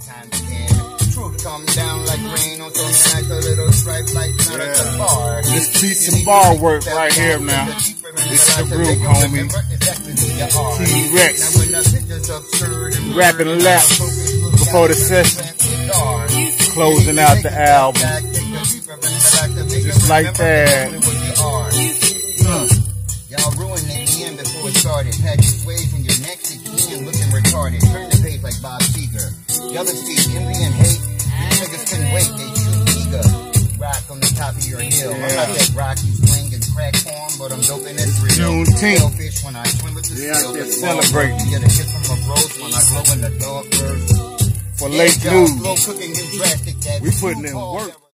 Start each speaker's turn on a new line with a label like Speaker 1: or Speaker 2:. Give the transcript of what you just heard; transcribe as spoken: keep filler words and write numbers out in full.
Speaker 1: Come down like rain on some nice little stripe like not at the bar.
Speaker 2: This beat some bar work right here now. This is the group, homie. T Rex. Rapping laps before the session. Closing out the album. Just like that.
Speaker 1: Y'all ruined the end before it started. Package waves in your next again looking retarded. Turn the page like Bob Seger. Y'all see envy and hate. Niggas couldn't wait, they too eager. Rock on the top of your hill. Yeah. I'm not that rocky swing and crack form, but I'm dope in this real.
Speaker 2: JUNETEENth.
Speaker 1: When I swim with the
Speaker 2: yeah,
Speaker 1: steel,
Speaker 2: they're celebrating.
Speaker 1: Get a kiss from a rose when I glow in the dog bird.
Speaker 2: For late news,
Speaker 1: cooking and drastic,
Speaker 2: we putting in work.